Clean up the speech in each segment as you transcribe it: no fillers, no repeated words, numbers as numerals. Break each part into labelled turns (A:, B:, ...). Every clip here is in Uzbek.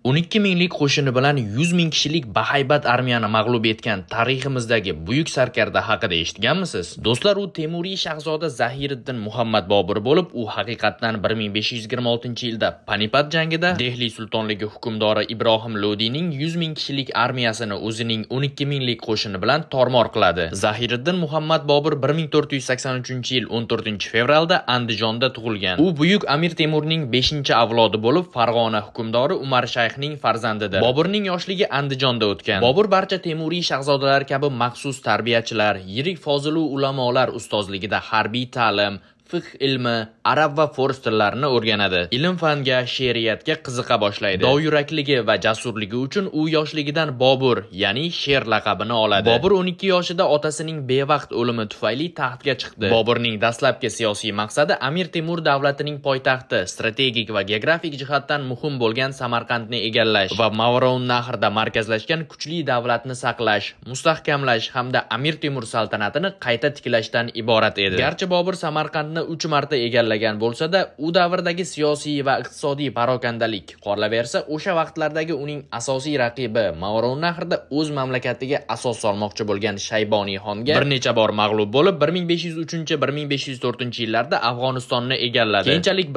A: 12 minglik qo'shini bilan 100 ming kishilik bahaybat armiyani mag'lub etgan tariximizdagi buyuk sarkarda haqida eshitganmisiz? Do'stlar, u Temuriy shahzoda Zahiriddin Muhammad Bobur bo'lib, u haqiqatdan 1526-yilda Panipat jangida Dehli sultonligi hukmdori Ibrohim Lodining 100 ming kishilik armiyasini o'zining 12 minglik qo'shini bilan tormor qiladi. Zahiriddin Muhammad Bobur 1483-yil 14-fevralda Andijonda tug'ilgan. U buyuk Amir Temurning 5-avlodi bo'lib, Farg'ona hukmdori Umar Shayxning farzandidir. Boburning yoshligi Andijonda o'tgan. Bobur barcha Temuriy shahzodalar kabi maxsus tarbiyachilar, yirik fozilu ulamolar ustozligida harbiy ta'lim, fiqh ilmi, arab va fors tillarini o'rganadi. Ilm-fanga, she'riyatga qiziqa boshlaydi. Dovyurakligi va jasurligi uchun u yoshligidan Bobur, ya'ni Sher laqabini oladi. Bobur 12 yoshida otasining bevaqt o'limi tufayli taxtga chiqdi. Boburning dastlabki siyosiy maqsadi Amir Temur davlatining poytaxti, strategik va geografik jihatdan muhim bo'lgan Samarqandni egallash va Mavrounnahrda markazlashgan kuchli davlatni saqlash, mustahkamlash hamda Amir Temur saltanatini qayta tiklashdan iborat edi. Garchi Bobur Samarqandni 3 marta egallagan bo'lsa-da, u davrdagi siyosiy va iqtisodiy parokandalik qolaversa, o'sha vaqtlardagi uning asosiy raqibi Mavrounnahrda o'z mamlakatiga asos solmoqchi bo'lgan Shayboniy xonga bir necha bor mag'lub bo'lib, 1503-1504-yillarda Afg'onistonni egalladi. Keyinchalik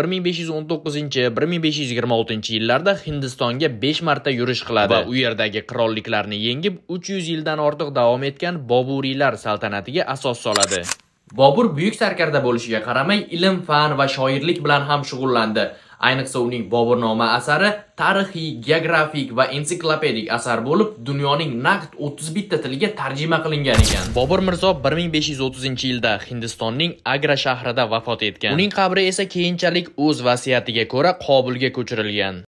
A: 1519-1526-yillarda Hindistonga 5 marta yurish qiladi va u yerdagi qirolliklarni yengib, 300 yildan ortiq davom etgan Boburiylar saltanatiga asos soladi. Bobur buyuk sarkarda bo'lishiga qaramay, ilm, fan va shoirlik bilan ham shug'ullandi. Ayniqsa uning Boburnoma asari tarixiy, geografik va ensiklopedik asar bo'lib, dunyoning naqd 31 ta tiliga tarjima qilingan ekan. Bobur Mirzo 1530-yilda Hindistonning Agra shahrida vafot etgan. Uning qabri esa keyinchalik o'z vasiyatiga ko'ra Qobulga ko'chirilgan.